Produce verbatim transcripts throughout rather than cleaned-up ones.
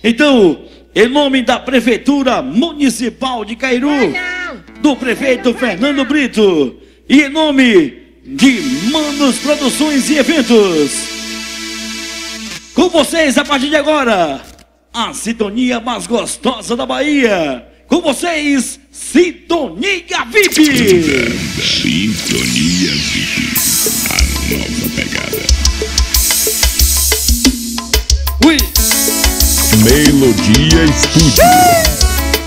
Então, em nome da Prefeitura Municipal de Cairu, do prefeito Fernando Brito, e em nome de Manos Produções e Eventos, com vocês a partir de agora, a sintonia mais gostosa da Bahia. Com vocês, Sintonia V I P. Sintonia V I P, a nova pegada. Ui. Melodia Estúdio.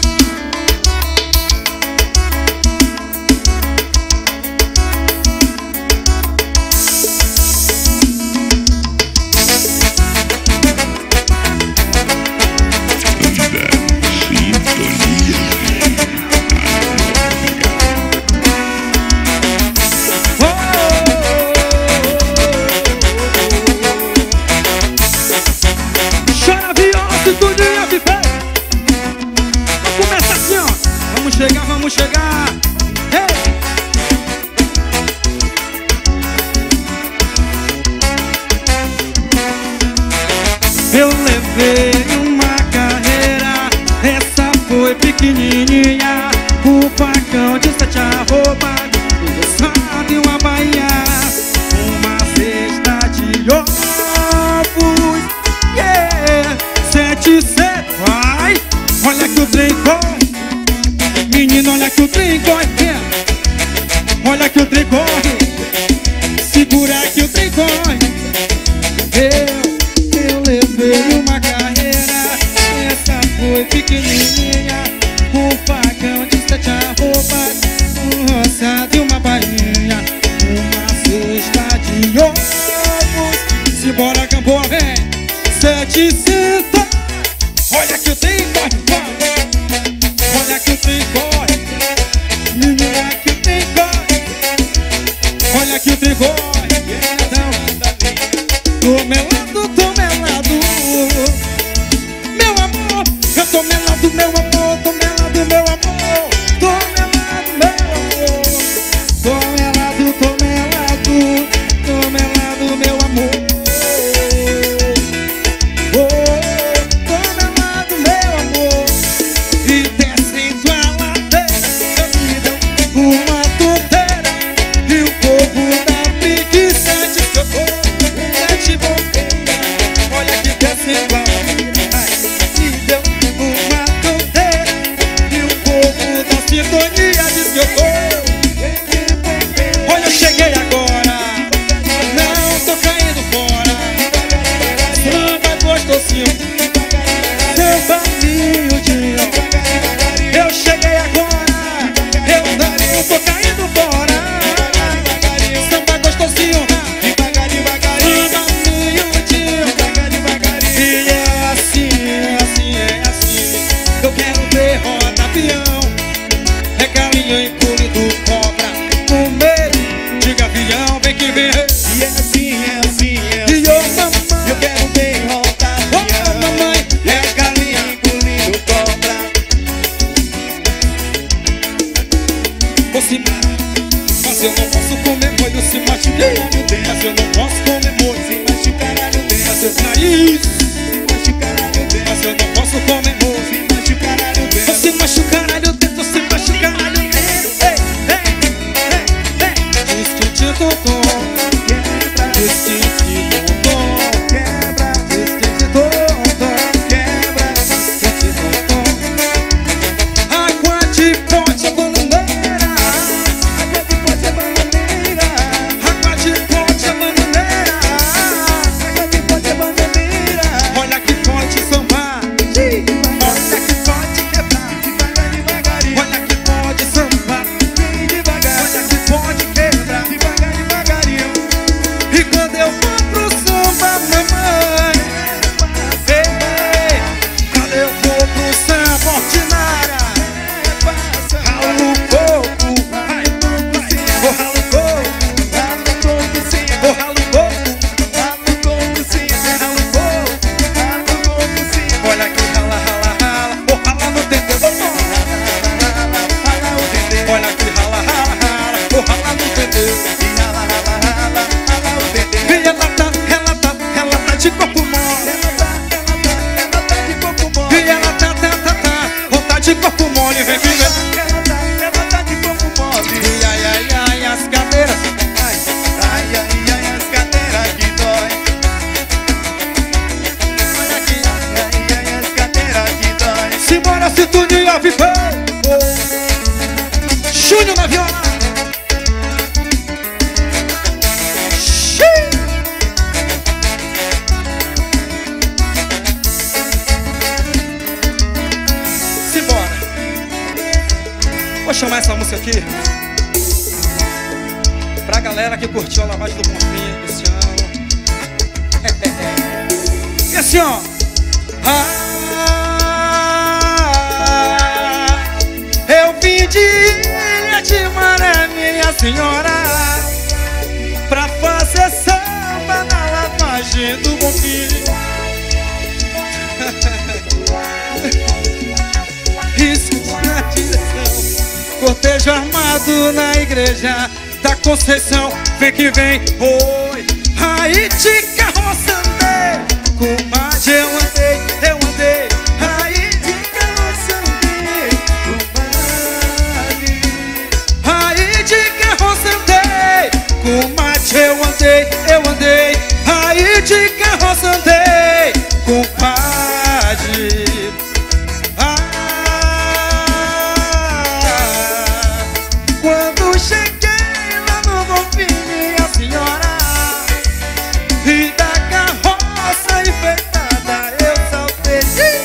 Chegar, vamos chegar. Hey! Eu levei uma carreira, essa foi pequenininha. O facão de sete arrobas, sabe uma bainha, uma cesta de ovos. Yeah! Sete, sete, vai. Olha que o trem corre. Menino, olha que o trem corre, olha que o trem corre, segura que o trem corre. Eu, eu levei uma carreira, essa foi pequenininha. Um facão de sete arrobas, um roçado e uma bainha, uma cesta de ovos. Simbora, Gamboa, vem, sete, senta. Olha que o trem corre, corre. Olha que o trem corre, menina que o trem corre. Olha que o trem corre. Tô melado, tô melado, meu amor. Eu tô melado, meu amor. Tô melado, meu amor. Tô melado, meu amor. Tô melado, tô melado, tô melado, meu amor. Olha, eu cheguei agora, não tô caindo fora. Samba gostosinho, samba miudinho. Eu cheguei agora, eu não tô caindo fora. Samba gostosinho, devagar, devagarinho, samba miudinho. E é assim, é assim, é assim. Eu quero ver roda avião, é galinha em pule do cobra, com medo de gavião, vem que vem. E é assim, é assim, é assim. E eu, mamãe, eu quero ver roda avião, oh, mamãe, é galinha engolindo sintonia viver. Júnior na viola. Simbora. Vou chamar essa música aqui pra galera que curtiu a lavagem do Bonfim esse ano. E assim, ó. Ah, eu vim de Ilha de Maré, minha senhora, pra fazer samba na lavagem do Bonfim. Risco na direção, cortejo armado na igreja da Conceição. Vem que vem, oi. Aí de carroça andei, com mais eu andei, eu andei. Aí de carroça andei, com mais. Aí de carroça andei, com mais eu andei, eu andei. Aí de carroça andei, com mais. Ah, quando cheguei lá no Bonfim, minha senhora, e da carroça enfeitada eu saltei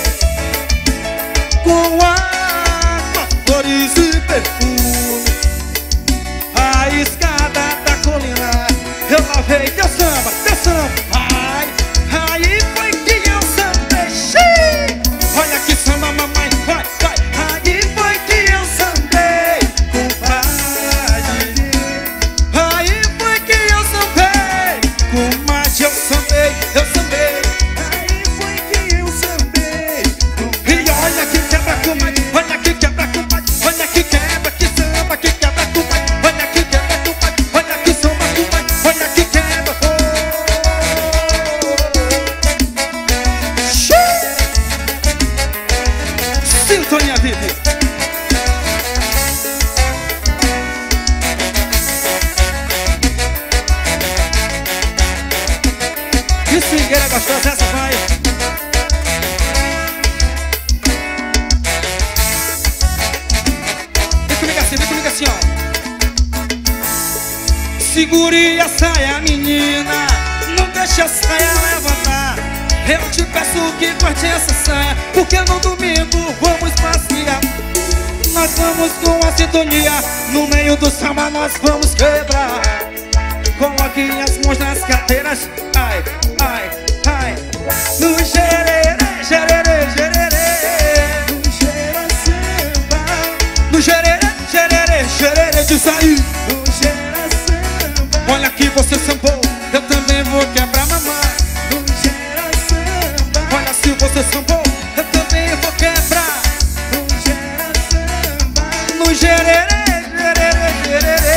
com água, flores e perfume. A escada da colina eu lavei, deu samba, deu samba. Ai, aí foi que eu sambei. Olha que samba, mamãe, vai, vai. Aí foi que eu sambei, compadre. Aí foi que eu sambei, comadre, eu sambei, eu sambei. Aí foi que eu sambei. E olha que quebra, comadre, olha que quebra, comadre. Olha que quebra, que samba, que quebra, comadre. Olha que quebra, comadre, olha que samba, comadre. Olha que quebra, oh. Sintonia vive. Que swingueira gostosa, essa vai. Vem comigo assim, vem comigo assim, ó. Segure a saia, menina, não deixe a saia levantar. Eu te peço que corte essa saia, porque no domingo vamos passear. Nós vamos com a sintonia, no meio do samba nós vamos quebrar. Coloque as mãos nas cadeiras, ai, ai, ai. No gererê, gererê, gererê. No gera samba. No gererê, gererê, gererê de sair. No gera samba. Olha que você sambou, eu também vou quebrar, mamãe. No gera samba. Olha se você sambou, eu também vou quebrar. No gera samba. No gererê, gererê, gererê.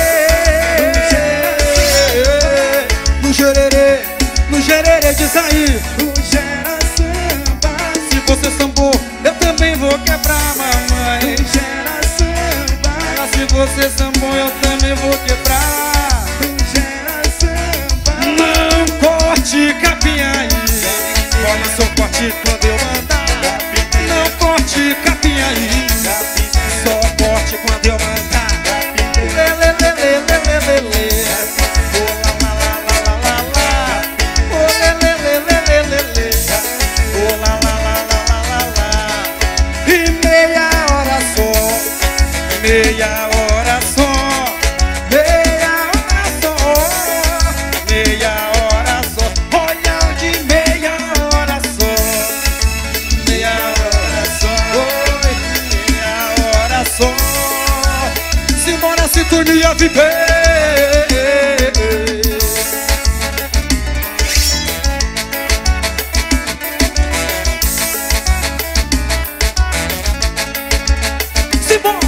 No gererê, no gererê de sair. No gera samba. Se você sambou, eu também vou quebrar, mamãe. No gera samba. Olha se você sambou, eu também vou quebrar. No gera samba. Não corte capinha aí. Olha só corte quando eu mandar. Não corte capinha aí. Só corte quando eu mandar. Lê, lê, lê, lê, lê, lê, lê. Oh, lá, lá, lá, lá, lá, lá. Oh, lê, lê, lê, lê, lê, lê, lê. Oh, lá, lá, lá, lá, lá, lá, lá. E meia hora só, meia hora só, meia hora só, meia hora só. Olha de meia hora só, meia hora só, oi, meia hora só. Simbora, sintonia viver. Simbora.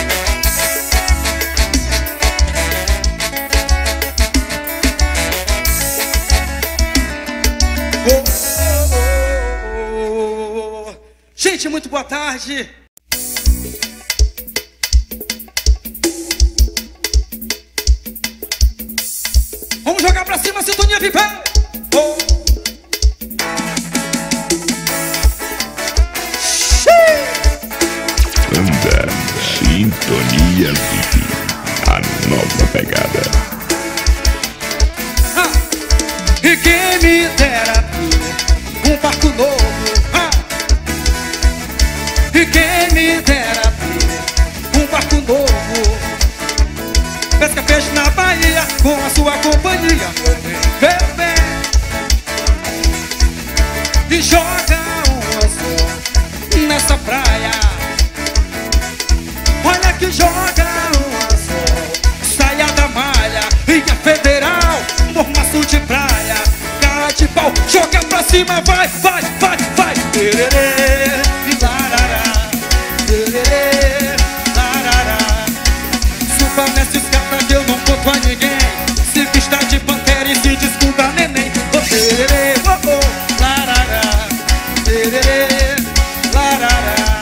Oh, oh, oh, oh. Gente, muito boa tarde. Vamos jogar pra cima, sintonia viver. Oh. Sintonia VIP, a nova pegada. Ah, e quem me dera ter um barco novo. Ah, e quem me dera ter um barco novo. Pesca peixe na Bahia com a sua companhia, meu bem. E joga um anzol nessa praia. Olha que joga um anzol, saia da malha. E a federal, mormaço de praia, cara de pau, joga pra cima, vai, vai, vai, vai. Tererê, larará, tererê, larará. Suba nessa escada que eu não conto a ninguém. Se vista de pantera e se desculpa, neném. Oh, tererê, oh, oh, larará, tererê, larará.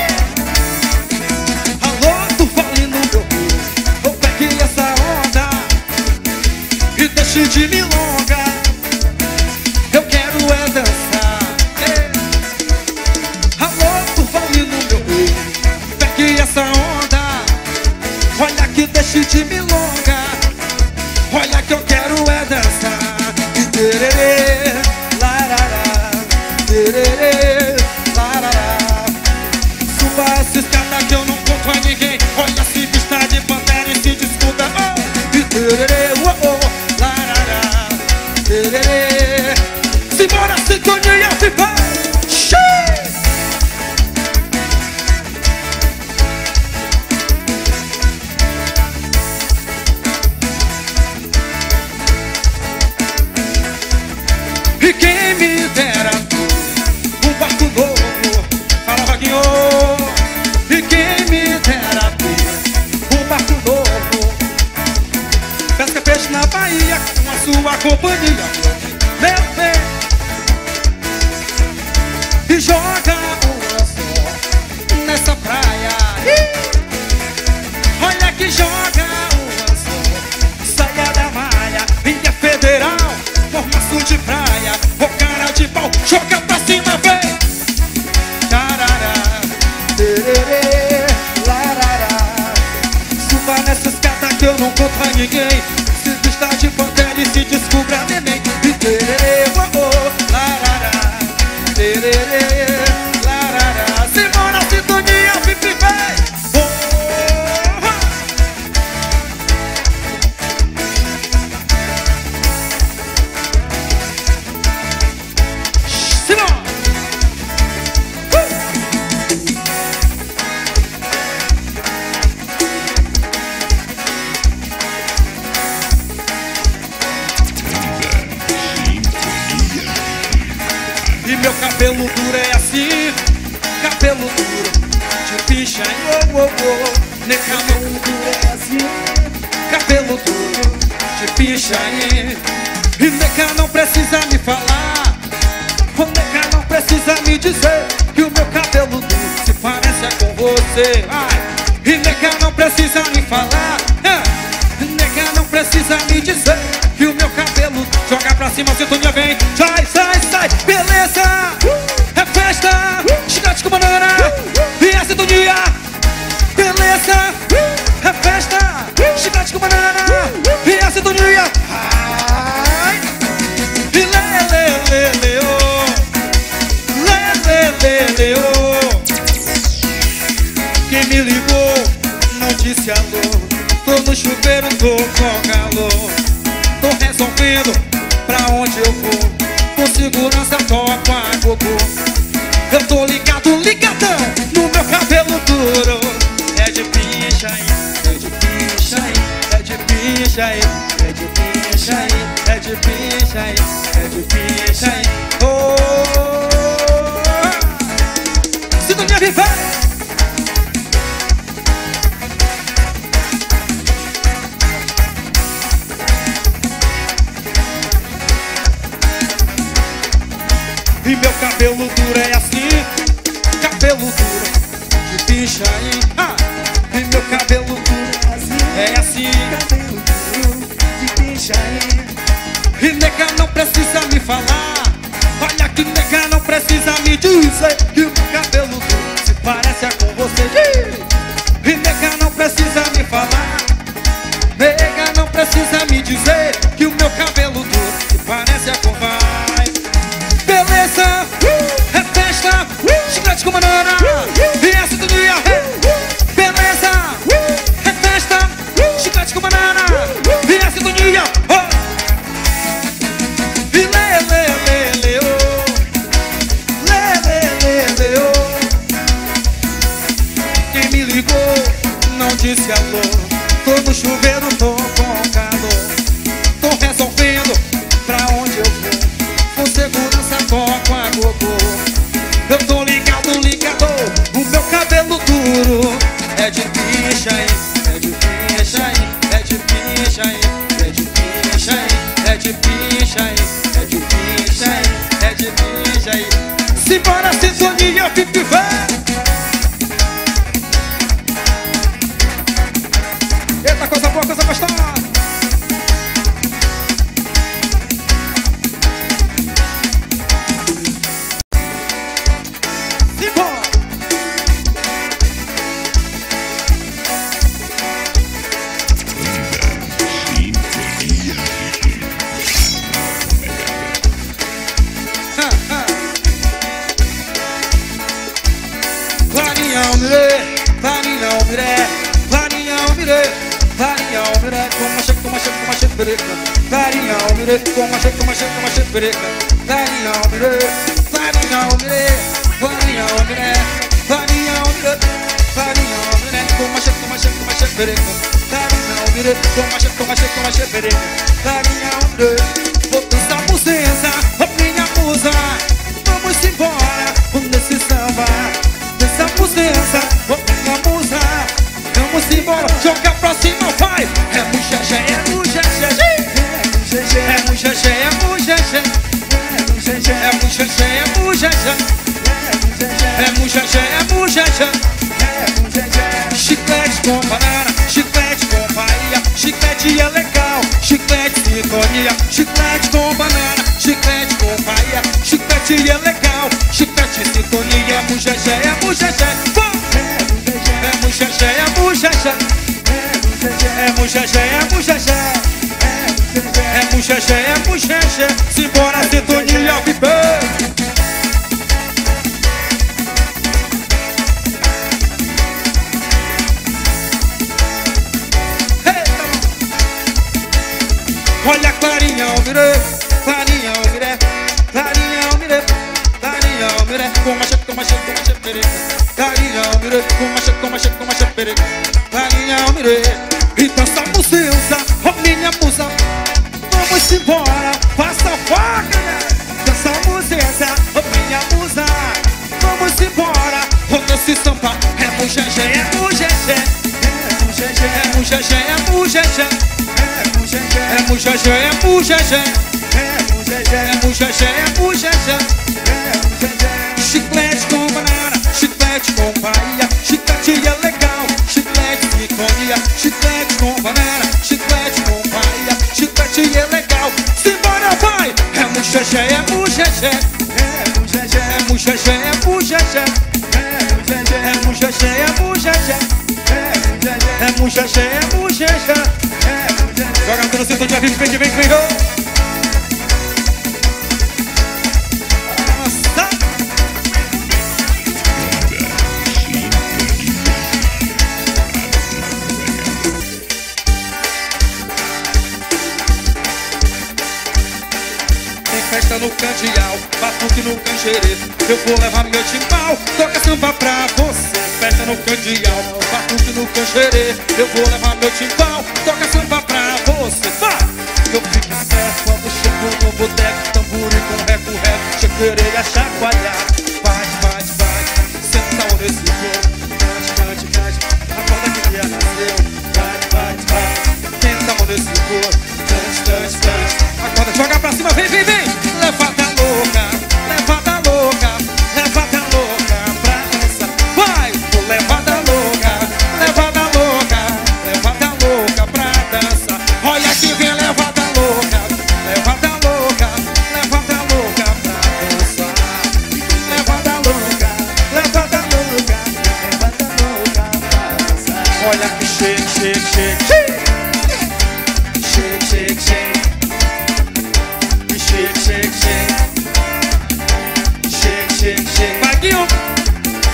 Alô, tu fale no meu rio, eu pegue essa onda e deixe de milonga. Eu quero é dançar. Ei. Alô, tu fale no meu rio, pegue essa onda. Olha que deixe de milonga. Olha que eu quero é dançar. E tererê, larará, tererê, larará. Suba essa escada que eu não conto a ninguém. Olha se vista de pantera e se descuida. Oh. E tererê, oh, oh, larará, tererê. Simbora, sintonia, viva! E quem me dera um barco novo. Fala, Vaguinho. E quem me dera ter um barco novo. Pesca peixe na Bahia com a sua companhia, meu bem. E joga um anzol nessa praia. Olha que joga um anzol, saia da malha. E é federal, formação de praia. O cara de pau, joga pra cima, vem. Tarará, tererê, larará. Suba nessa escada que eu não conto a ninguém. Se vista de pantera e se descubra, neném. E tererê, oh, oh, larará, tererê, larará. Simona, sintonia, pipi, vem. Oh, oh. Simona. E meu cabelo duro é assim, cabelo duro de picha, oh, oh, oh. Meu cabelo duro é assim, cabelo duro de picha. E nega não precisa me falar, o nega não precisa me dizer que o meu cabelo duro se parece é com você. Ai. E nega não precisa me falar, é. Nega não precisa me dizer que o meu cabelo joga pra cima, a sintonia vem. Sai, sai, sai, beleza, é festa, chiclete com banana. E a sintonia, beleza, é festa, chiclete com banana. E a sintonia, ai. E lê, lê, lê, lê, oh. Lê, lê, lê, lê, oh. Quem me ligou não disse alô. Tô no chuveiro, tô com calor. Tô resolvendo pra onde eu vou. Com segurança toco a cocô. Eu tô ligado, ligadão no meu cabelo duro. É de picha aí, é de picha aí, é de picha aí, é de picha aí, é de picha aí, é de picha aí. Oh, se não me viver. E meu cabelo duro é assim, cabelo duro de picha aí. Ah, e meu cabelo duro é assim, cabelo duro de picha aí. E nega não precisa me falar, olha que nega não precisa me dizer que o meu cabelo duro se parece com você. E nega não precisa E a sintonia, beleza, é festa, chiclete com banana. E a sintonia, oh. E lê, lê, lê, lê, oh. Lê, lê, lê, lê, oh. Quem me ligou não disse alô. Tô no chuveiro, tô com calor. Tô resolvendo pra onde eu vou. Com segurança, toco a gogô. Eu tô ligado, ligado. O meu cabelo duro é de bicha, hein? É de bicha, hein? É de bicha, hein? É de bicha, hein? É de bicha, hein? É de bicha, hein? É de bicha, hein? Simbora, sintonia, fique velho. Eita, coisa boa, coisa gostosa. Simbora. Varinhão, mirê, varinhão, mirê, varinhão, mirê, varinhão, mirê, toma cheque, toma cheque, toma cheque, pereca. Varinhão, mirê, toma cheque, toma cheque, toma cheque, pereca. Varinhão, mirê, varinhão, mirê, varinhão, mirê, varinhão, mirê, varinhão, mirê, toma cheque, toma cheque, toma cheque, pereca. Varinhão, mirê, toma cheque, toma cheque, toma cheque, pereca. Varinhão, mirê, vou dançar musenza, a minha musa. Vamos embora, vamos nesse samba. Dança musenza, a minha musa. Vamos embora, joga pra cima, vai. É muxexé, é muxexé, é muxexé, é muxexé, é muxexé, é muxexé, é muxexé, é muxexé. Chiclete com banana, chiclete com Bahia. Chiclete é legal, chiclete sintonia. Chiclete com banana, chiclete com Bahia. Chiclete é legal, chiclete sintonia. É muxexé, é muxexé, é muxexé, é muxexé, é muxexé, é muxexé, é muxexé, é muxexé. Simbora, sintonia, viver. Olha clarinhão, mirê, clarinhão, mirê, clarinhão, mirê, clarinhão, mirê. Toma cheque, toma cheque, toma cheque, pereca. Clarinhão, mirê, toma cheque, toma cheque, toma cheque, pereca. Clarinhão, mirê. E dança musenza, ó minha musa. Vamos embora, faça a faca, né? Dança musenza, ó minha musa. Vamos embora, quando se samba. É muxexé, é muxexé, é muxexé, é muxexé, é muxexé. É muxexé, é muxexé, é muxexé, é muxexé. Chiclete com banana, chiclete com Bahia. Chiclete é legal, chiclete sintonia. Chiclete com banana, chiclete com Bahia. Chiclete é legal, simbora vai. É muxexé, é muxexé, é muxexé, é muxexé, é muxexé. É muxexé, é muxexé, é muxexé, é muxexé. Joga tudo no centro de aviso, vem, vem, vem, vem. Nossa! Tem festa no candeal, batuque no canjerê. Eu vou levar meu timbal, toca samba pra você. Festa no candeal, batuque no canjerê. Eu vou levar meu timbal, toca samba pra você. Vai! Eu fico esperto quando chego no boteco. Tamburi com reco-reco, chequeirei a chacoalhar. Bate, bate, bate, senta nesse corpo. Cante, cante, cante, acorda que dia nasceu. Bate, bate, bate, senta nesse corpo. Cante, cante, cante, acorda, joga pra cima, vem, vem, vem. Levanta louca, levanta louca, levanta louca pra dança. Vai! Levanta louca, levanta louca, levanta louca pra dança. Olha que vem, levanta louca, levanta louca, levanta louca pra dançar. Levanta louca, levanta louca, levanta louca pra dançar. Olha que shake, shake, shake, shake, shake, shake, shake, shake, shake, shake, shake, shake, shake. Vai, Guinho! Tem festa no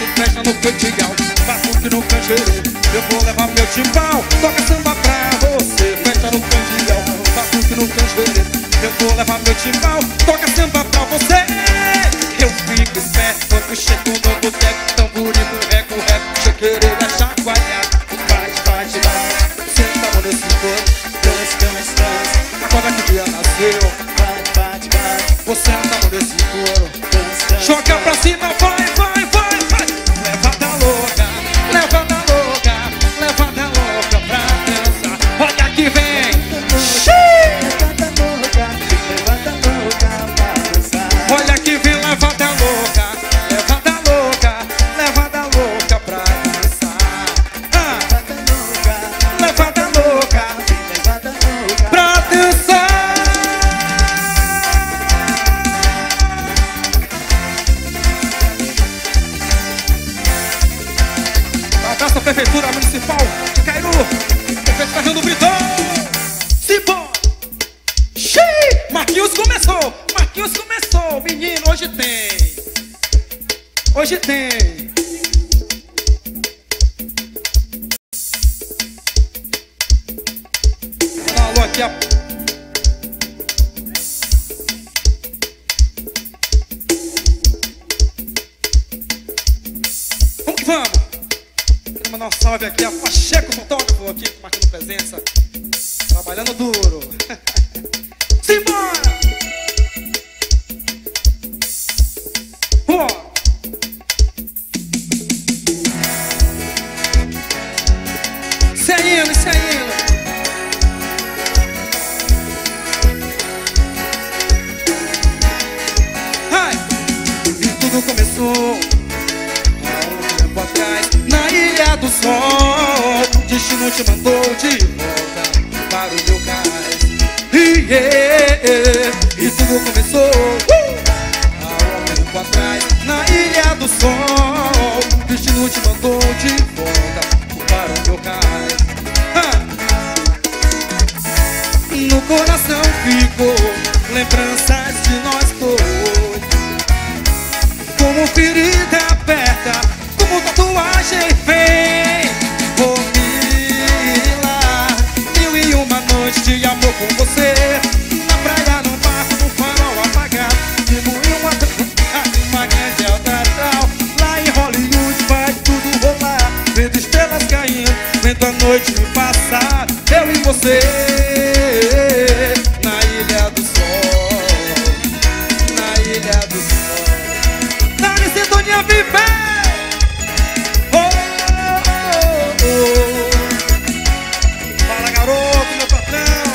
no cantigal, batuque no canjeiro. Eu vou levar meu timbal, toca samba pra você. Festa no cantigal, batuque no canjeiro. Eu vou levar meu timbal, toca samba pra você. Eu fico esperto quando chego no boteco, tamborim, reco, reco, chequereira, chacoalhado. Bate, bate, bate, senta a mão nesse corpo. Dance, dance, dance, acorda que o dia nasceu. Bate, bate, bate, você senta a mão nesse couro. Joga pra cima, vai, vai, vai, vai. Levanta louca, levanta louca, levanta louca pra dançar. Olha que vem. Levanta louca, levanta louca pra dançar. Olha que vem, levanta louca, levanta louca, levanta louca pra dançar. Ah. Levanta louca, levanta louca, levanta louca pra dançar. Abraço à Prefeitura Municipal de Cairu, prefeito Fernando Brito. Simbora! Xiii! Marquinhos começou! Marquinhos começou! Menino, hoje tem! Hoje tem! Dá um alô aqui a... Vamos que vamos! Quero mandar um salve aqui a Pacheco, fotógrafo, aqui marcando presença, trabalhando duro. Simbora! Ó! Isso é indo, isso é indo. Ai! E tudo começou atrás, na Ilha do Sol. O destino te mandou de volta para o meu cais. E, yeah, e tudo começou uh! há um tempo atrás, na Ilha do Sol. O destino te mandou de volta para o meu cais. ah! No coração ficou lembranças de nós dois, como ferida aberta, como tatuagem vem. Vou me lá, mil e uma noites de amor com você. Na praia, no barco, no farol apagado, vivo em uma, uma grande altaral. Lá em Hollywood vai tudo rolar, vendo estrelas caindo, vendo a noite me passar. Eu e você, na Ilha do Sol, na Ilha do Sol. Na sintonia viver. Fala, garoto, meu patrão.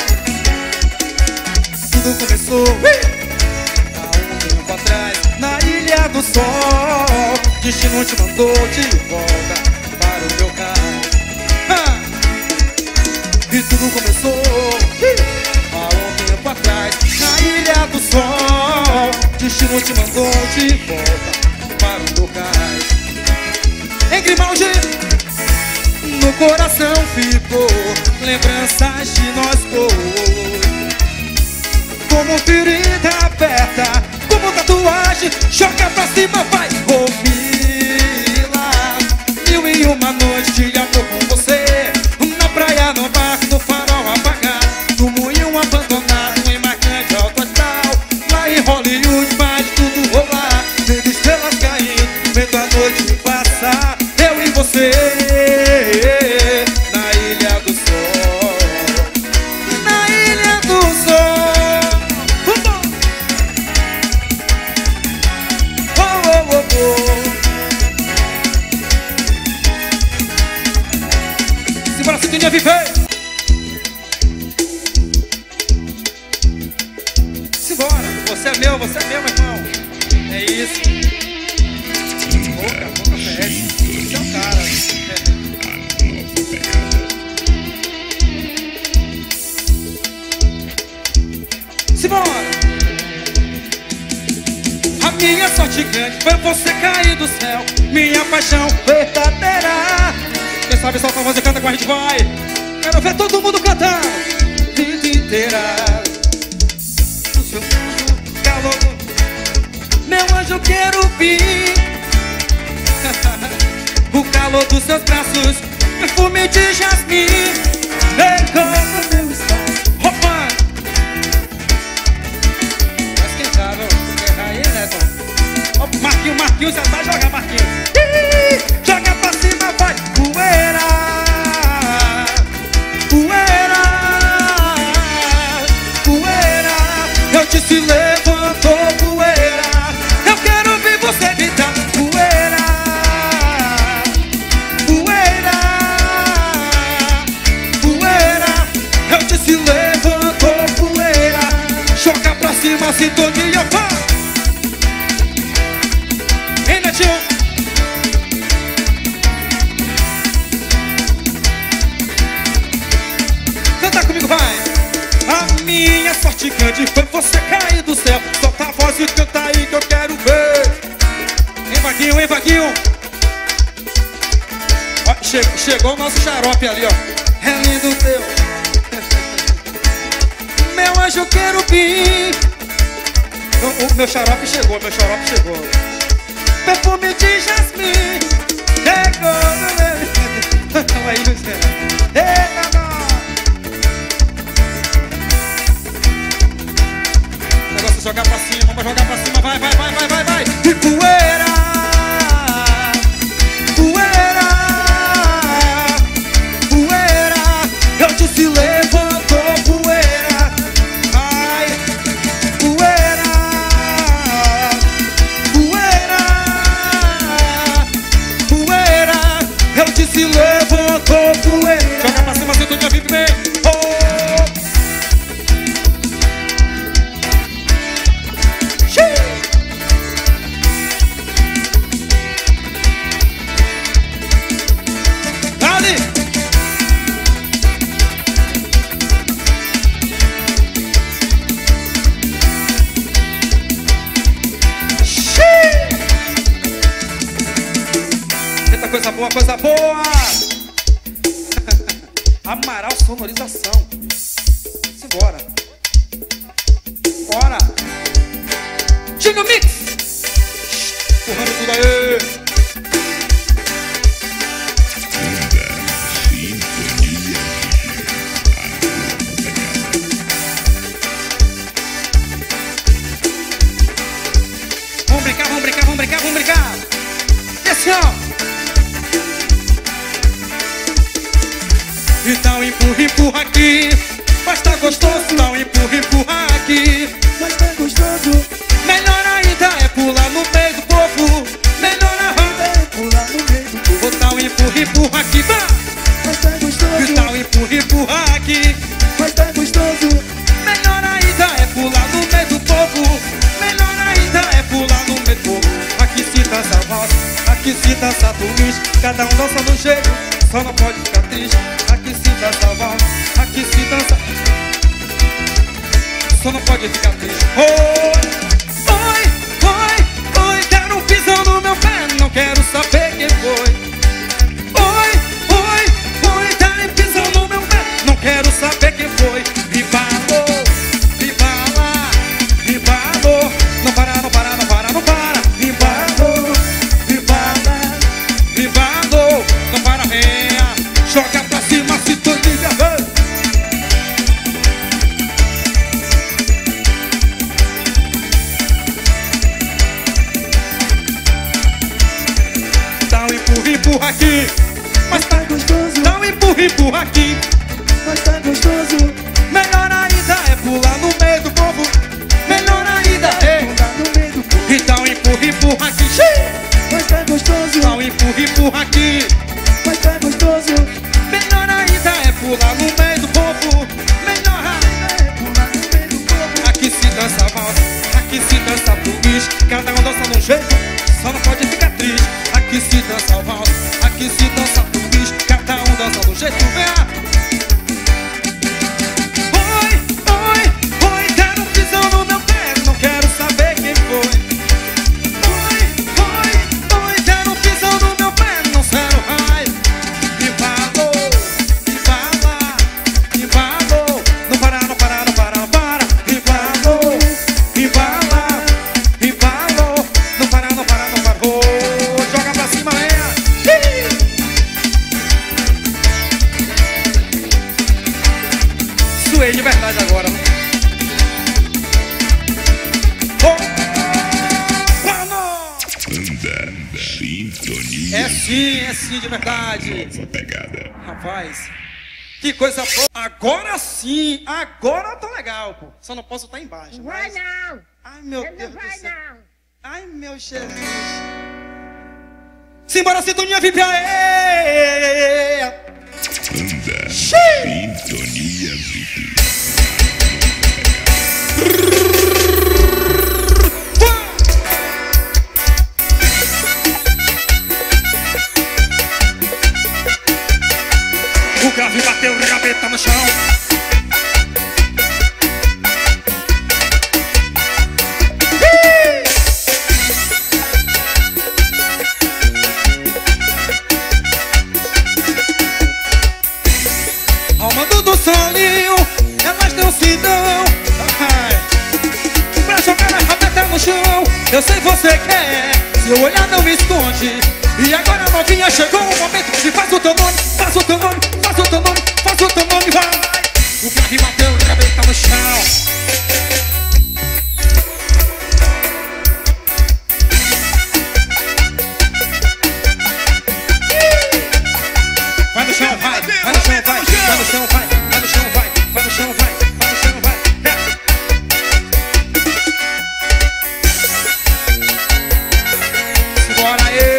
Tudo começou há um tempo atrás, na Ilha do Sol. Destino te mandou de volta para o meu cais. ah! E tudo começou há um tempo atrás, na Ilha do Sol. Destino te mandou de volta para o meu cais. Em Grimaldi, no coração ficou lembranças de nós dois, como ferida aberta, como tatuagem. Joga pra cima, vai! Vou me lá, mil e uma noites de amor com você. Na praia, no barco, no farol apagado, no moinho abandonado, em marcante alto astral. Lá em Hollywood vai tudo rolar, vendo estrelas caindo, vendo a noite me passar. Eu e você, na Ilha do Sol, na Ilha do Sol. Vamos! Oh, oh, oh, oh. Simbora, sintonia viver. Simbora, você é meu, você é meu, meu irmão. É isso. Boca, boca, ferrete. Você é o cara. Simbora! A minha sorte grande foi você cair do céu, minha paixão verdadeira. Quem sabe solta a voz e canta com a gente, vai. Quero ver todo mundo cantar vida inteira. O seu anjo calor, meu anjo quero vir. calor dos seus braços, perfume de jasmim, recorda meu espaço. Opa! Vai esquentar, viu? Porque aí, né, Tom? Ó, Marquinhos, Marquinhos, já vai jogar, Marquinhos. Ih, joga pra cima, vai. Poeira, poeira, poeira. Eu disse levantou poeira. Eu quero ver você gritar poeira, poeira, poeira. Eu disse levantou poeira. Joga pra cima, sintonia, pá. Hein, Netinho? Canta comigo, vai. A minha sorte grande foi você cair do céu. Solta a voz e canta aí que eu quero ver. Hein, Vaguinho, hein, Vaguinho? Ó, che chegou o nosso xarope ali, ó. É lindo teu. Meu anjo querubim. O, o meu xarope chegou, meu xarope chegou. Perfume de jasmim. Chegou, meu aí, José. Eita, nós. Negócio jogar pra cima, vamos jogar pra cima. Vai, vai, vai, vai, vai, vai. E poeira, poeira, poeira. Eu disse levantou poeira. Ai, poeira, poeira, poeira. Eu disse levantou poeira. Joga pra cima, sintonia, vive bem. Oh. Coisa boa, coisa boa. Amaral sonorização. Simbora. Bora. Tinho Mix. Empurrando tudo aí. Sintonia. Vamos brincar, vamos brincar, vamos brincar, vamos brincar. Desce, ó. Então empurra, empurra aqui. Mas tá gostoso, então empurra, empurra aqui. Mas tá gostoso. Melhor ainda é pular no meio do povo. Melhor ainda É pular no meio do povo. botar um empurra, empurra aqui, vá. Mas tá gostoso. Então empurra, empurra aqui. Mas tá gostoso. Melhor ainda é pular no meio do povo. Melhor ainda é pular no meio do povo. Aqui se dança roça, aqui se dança twist. Cada um dança no jeito, só não pode ficar triste. Aqui se dança valsa, aqui se dança. Só não pode ficar triste. Oi, oi, oi, oi. Quero um pisão no meu pé, não quero saber quem foi. Oi, oi, oi. Quero um pisão no meu pé, não quero saber quem foi. Ribalo, ribala, ribalo. Não para, não para, não para, não para. Ribalo, ribala, ribalo. Não para, venha. Joga pra cima, sintonia. Dá um empurra, empurra aqui. Mas Tá gostoso. dá um empurra, empurra aqui. Mas tá gostoso. Melhor ainda é pular no meio do povo. Melhor ainda é. Pular no meio do povo. Então empurra, empurra aqui. Mas tá gostoso. Dá um empurra, empurra aqui. Mas tá gostoso. Melhor ainda é pular no meio do povo. Melhor ainda É pular no meio do povo. aqui se dança valsa, aqui se dança twist. Cada um dança de um jeito, só não pode ficar triste. Aqui se dança valsa, aqui se dança twist. Cada um dança de um jeito, vem. Oi, oi, oi. Quero um pisão no meu pé, não quero saber quem foi. Oi, oi, oi. Quero um pisão no meu pé, não quero raio. Ribalo, ribala, ribalo. Não para, não para, não para, não para. Ribalo, ribala, ribalo. Não para, não para, não para. Oh, joga pra cima, venha. Sintonia. É sim, é sim, de verdade. Nova pegada. Rapaz, que coisa boa. Agora sim, agora eu tô legal, pô. Só não posso estar embaixo. Vai Mas... não! Ai, meu Ele Deus não do vai céu. não! Ai, meu Jesus. Simbora, sintonia V I P aí! Banda Sintonia V I P. O grave bateu, o gaveta no chão. Ao mando do solinho, elas não se dão. Ai. Pra jogar a rabeta no chão, eu sei você quer. Seu olhar não me esconde. E agora novinha, chegou o momento de faz o teu nome, faz o teu nome, faz o teu nome, faz o teu nome, vai. O grave bateu, o gaveta no chão. Vai no chão, vai, vai no chão, vai, vai no chão, vai, vai no chão, vai, vai no chão, vai, vai no chão, vai. Simbora aí.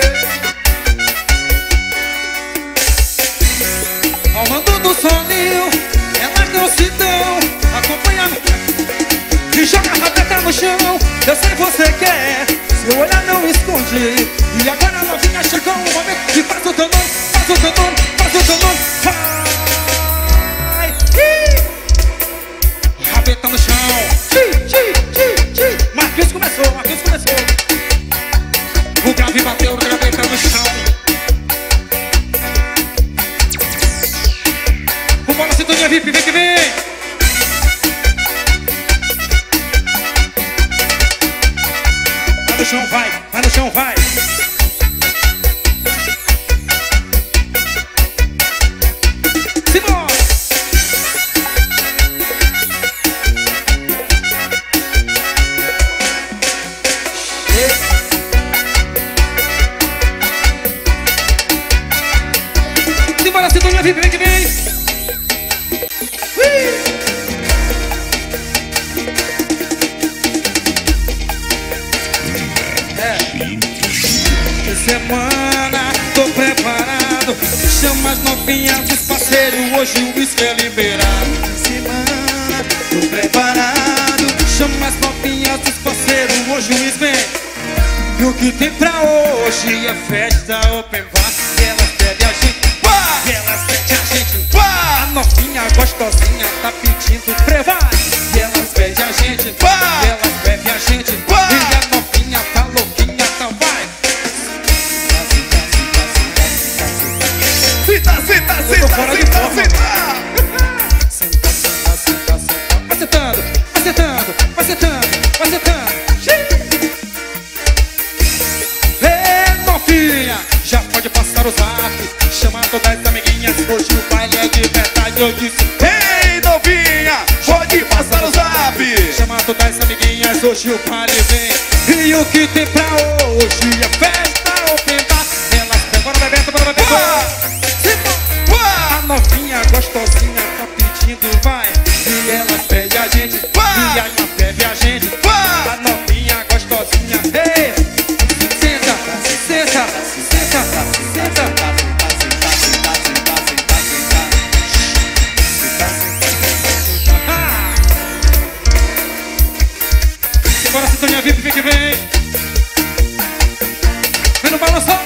Ao mando do soninho, elas não se dão. Acompanha-me e joga a rabeta no chão. Eu sei você quer, seu olhar não me esconde. E agora novinha, chegou o momento de faz o teu nome, faz o teu nome, faz o teu nome, vai! Ih! Rabeta no chão. Ti, ti, ti, ti. Marquinhos começou, Marquinhos começou. O grave bateu, o graveta no chão. O bola sintonia V I P, vem que vem. Vai no chão, vai, vai no chão, vai. Simbora! Simbora, sintonia V I P, vem que vem. Semana, tô preparado. Chama as novinhas dos parceiros, hoje o uísque é liberado. Semana, tô preparado. Chama as novinhas dos parceiros, hoje o uísque vem. E o que tem pra hoje é festa open bar. E elas pedem a gente, pá! E elas pedem a gente, pá! A novinha gostosinha tá pedindo prevá. E elas pedem a gente, pá! E elas pedem a gente, pá! E a novinha tá louquinha, tá vai. Senta, senta, Eu tô senta, fora de senta, forma. senta. Senta, senta, senta, senta. Vai sentando, vai sentando, vai sentando, vai sentando. Ei, novinha, já pode passar o zap. Chama todas as amiguinhas, hoje o baile é de verdade. Eu disse, Ei, novinha, pode passar o zap. chama todas as amiguinhas, hoje o baile vem. E o que tem pra hoje é festa open bar. Elas pegam, bora Bebeto, bora Bebeto. A novinha gostosinha tá pedindo, vai. E elas pedem a gente, e a minha bebe a gente. A novinha gostosinha, ei, senta, senta, senta, senta. Ah! Simbora, sintonia V I P, vem que vem. Vem no balanço.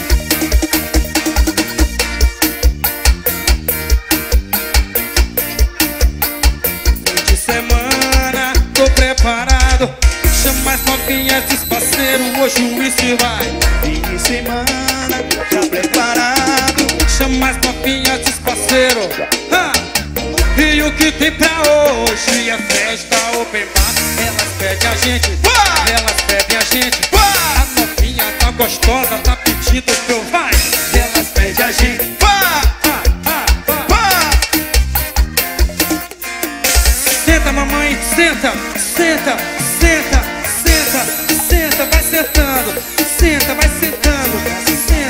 De semana, tô preparado. Chama as novinhas dos parceiros, hoje o uísque vai. Fim de semana, já preparado. Chama as novinhas dos parceiros. Ah! E o que tem pra hoje é festa open bar. Elas pedem a gente, elas pedem a gente. A novinha tá gostosa, tá pedindo que eu vai. Elas pedem a gente. Ah, ah, ah. Senta, mamãe, senta, senta, senta, senta, senta, vai sentando, senta, vai sentando, senta.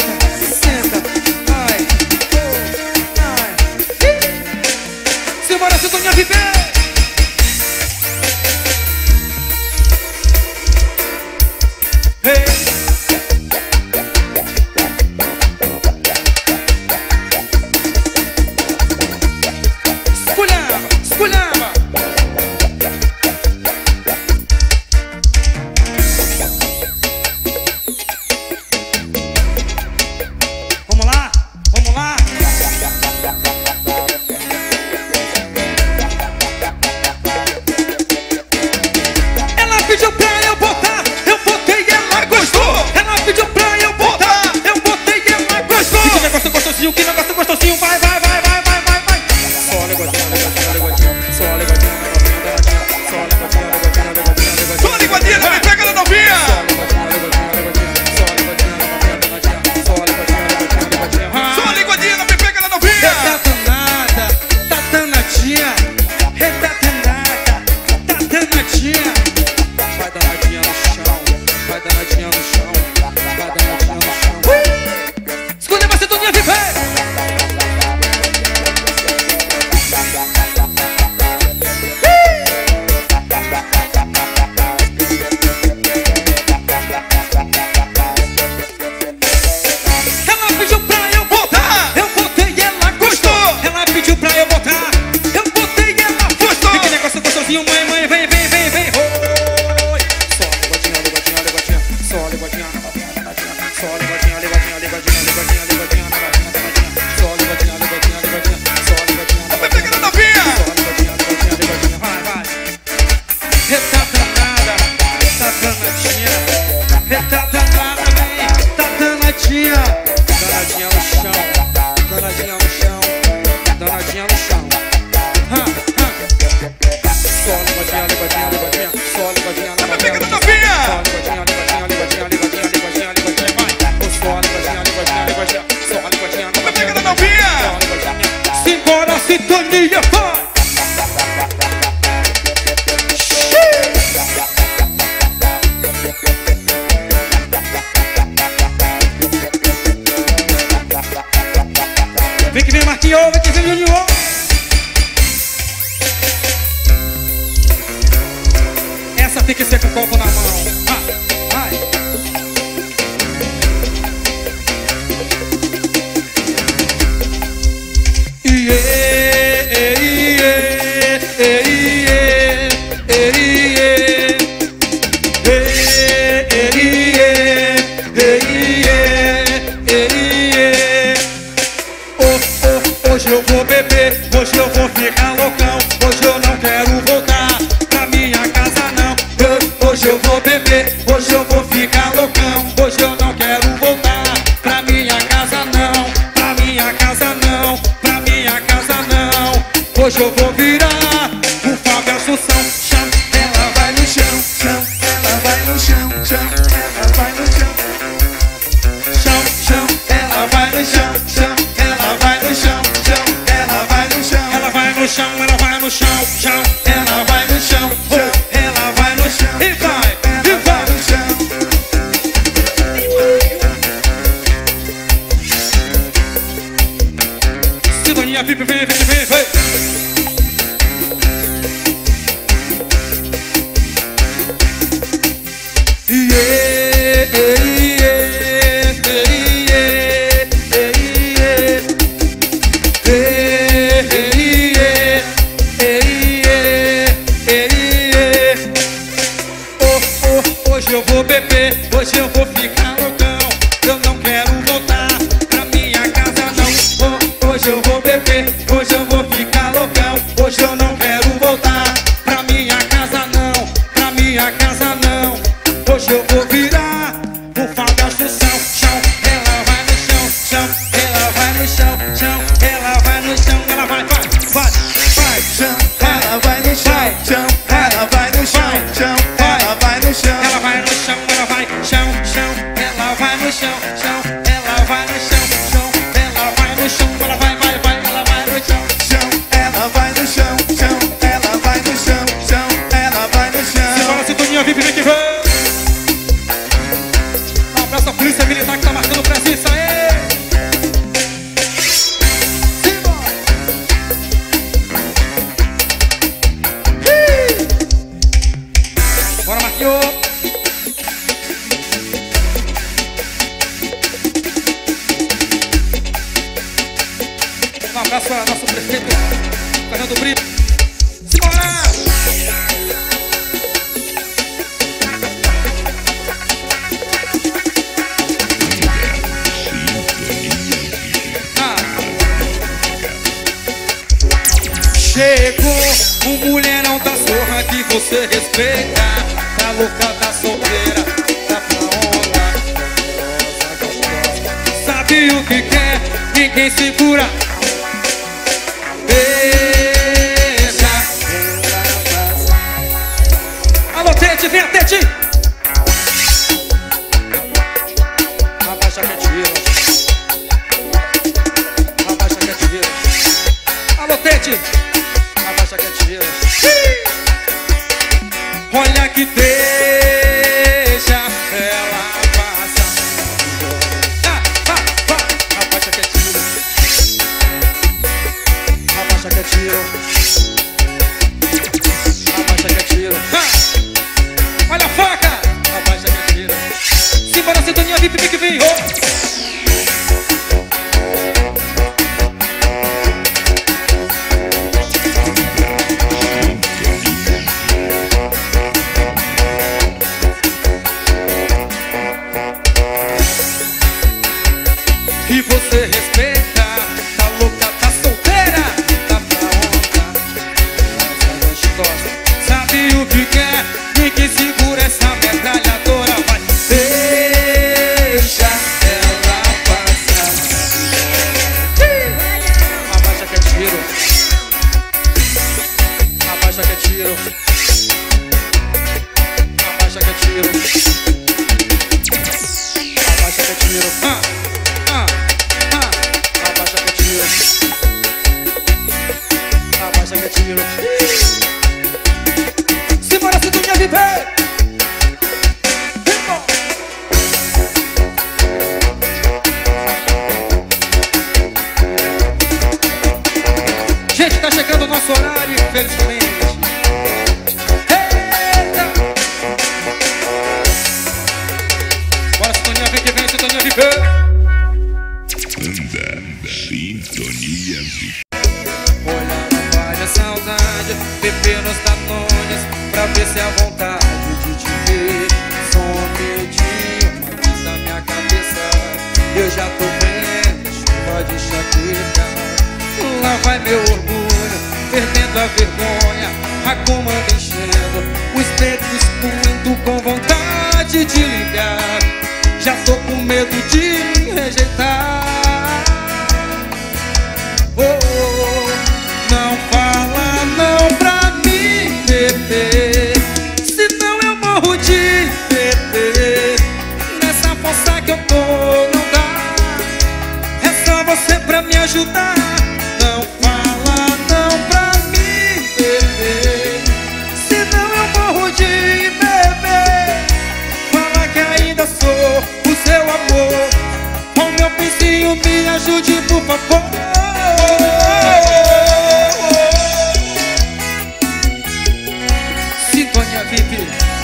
levadinha, levadinha, levadinha, levadinha, só levadinha, levadinha, levadinha, só levadinha, Vai pegando novinha. só levadinha, levadinha, levadinha, vai, vai. Tá danada, tá danadinha, tá danada, vem, tá danadinha, danadinha no chão, danadinha no chão, danadinha no chão. Ha, ha. Só levadinha, levadinha, levadinha, só levadinha, Vai levadinha, pegando novinha. só levadinha, levadinha, levadinha, levadinha, levadinha, levadinha, vai. Só levadinha, levadinha, levadinha, só levadinha, Vai levadinha, pegando novinha. só levadinha. Simbora, sintonia, vai. Vem que vem Marquinhos, vem que vem Junior. Essa tem que ser com o copo na mão. Vai, vai. Iê, iê, iê, iê, iê, iê. Hoje eu vou beber, hoje eu vou ficar loucão. Hoje eu não quero voltar pra minha casa não. Eu- Hoje eu vou beber, hoje eu vou ficar loucão. Hoje eu não quero voltar pra minha casa não. Pra minha casa não, pra minha casa não. Hoje eu vou virar o Fábio Assunção. Chão, ela vai no chão, chão, ela vai no chão, chão, ela vai no chão. Chão, chão, ela vai no chão, chão, ela vai no chão, chão, ela vai no chão. Ela vai no chão, ela vai no chão, chão, ela vai no chão, chão, ela vai no chão. E vai, e vai no chão. Sintonia, vem, vem, vem, vem, vem. Iê, iê, iê, iê, iê. Oh, oh, hoje eu vou beber, hoje eu vou ficar loucão. Eu não quero voltar pra minha casa não. Oh, hoje eu vou beber, hoje eu vou ficar loucão. Hoje eu não quero voltar pra minha casa não, pra minha casa não. Hoje eu vou virar o Fábio Assunção. Chão, ela vai no chão, chão, ela vai no chão, chão, ela vai no chão, ela vai, vai, vai, vai, chão, ela vai no chão, chão, ela vai no chão, chão, ela vai no chão, ela vai no chão, ela vai, chão, chão, ela vai no chão, chão, ela vai no chão, chão, ela vai no chão, ela vai, vai, vai, ela vai no chão, Chão, ela vai no chão, chão, ela vai no chão, chão, ela vai no chão. Simbora, sintonia, V I P, vem que vem. Um abraço à polícia militar que tá marcando presença aí. Simbora. Ih. Bora, Marquinhos. Um abraço ao nosso prefeito Fernando Brito. Simbora. Chegou o mulherão da zorra que você respeita. Tá louca, tá solteira, tá pra onda, poderosa, gostosa. Sabe o que quer, ninguém segura. Deixa ela passar. Alô, Tete, vem a Tete. Abaixa que tira. Abaixa que tira. Alô, Tete. Abaixa que tira. Olha que deixa ela passar. Ah, ah, ah. Abaixa que tira. Abaixa que tira. Abaixa que tira. Ah. Olha a faca. Abaixa que tira. Simbora, sintonia, V I P, que vem. Oh. E você respeita. Tá louca, tá solteira, tá pra onda. Nossa, gostosa, sabe o que quer? E que segura essa metralhadora. Vai, deixa ela passar. Abaixa que é tiro. Abaixa que é tiro. Abaixa que é tiro. Abaixa que é tiro. Ah, ah, ah. Abaixa que é tiro. Abaixa que é tiro. Simbora, Sintonia viver. Gente, tá chegando o nosso horário, infelizmente. Eita! Bora, Sintonia, vem que vem, Sintonia viver. Anda, Sintonia viver. Olhando vai a saudade, beber nos danones, pra ver se a vontade de te ver some de uma vez na minha cabeça. Eu já tô vendo chuva de enxaqueca. Lá vai meu orgulho, perdendo a vergonha, a comanda enchendo, os dedos doendo com vontade de ligar. Já tô com medo de me rejeitar. Oh, oh, não fala não pra mim, bebê, senão eu morro de bebê. Nessa força que eu tô não dá, é só você pra me ajudar. Não fala não pra mim, bebê, senão eu morro de bebê. Fala que ainda sou o seu amor, com meu pensinho me ajude por favor. Sintonia vive.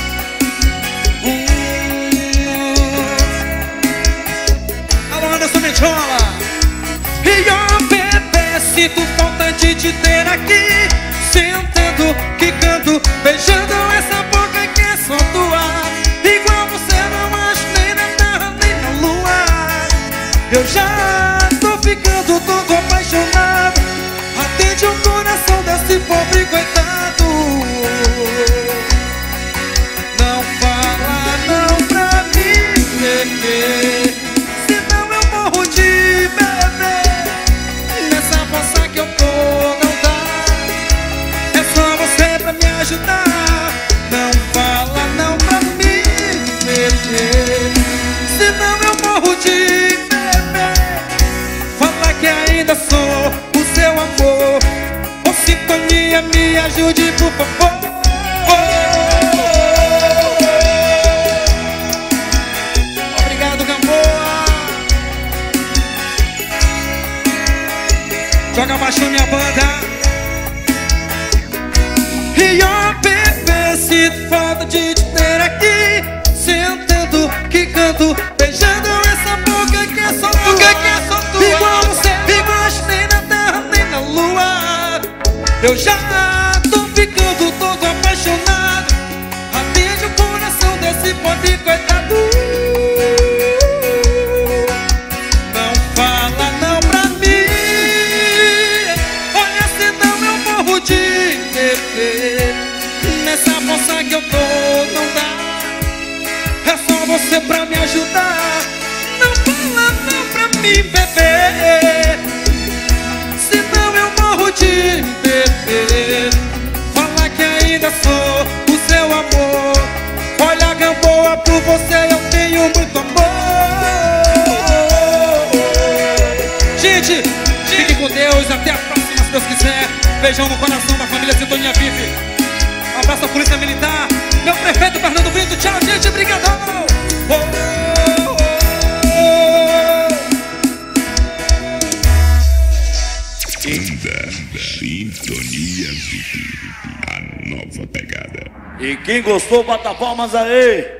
hum. Alô, Anderson Mentiola. E ó, bebê, sinto falta de te ter aqui, sentando, quicando, beijando essa boca que é só tua. Igual você não acho nem na terra nem na lua. Eu já tô ficando todo apaixonado. Atende o coração desse pobre coitado. Não fala não pra mim, bebê, senão eu morro de bebê. Nessa força que eu tô não dá, é só você pra me ajudar. Não fala não pra mim, bebê, senão eu morro de bebê. Fala que ainda sou o seu amor, ô Sintonia me ajude por favor. Obrigado, Gamboa. Joga baixo minha banda. E ó, bebê, sinto falta de te ter aqui, sentando, quicando, beijando essa boca que é só tua. Igual você, igual nem na terra nem na lua. Eu já tô ficando todo apaixonado. Atende o coração desse pobre coitado. Não fala não pra mim. Olha, senão eu morro de bebê. Nessa força que eu tô não dá, é só você pra me ajudar. Não fala não pra mim, bebê, senão eu morro de bebê. Fala que ainda sou o seu amor. Olha, Gamboa, por você eu tenho muito amor. Gente, fique com Deus, até a próxima, se Deus quiser. Beijão no coração da família Sintonia Vive. Um abraço à Polícia Militar, meu prefeito Fernando Brito. Tchau, gente, obrigadão. Oh, oh, Anda, Sintonia vive. A nova pegada. E quem gostou, bata palmas aí.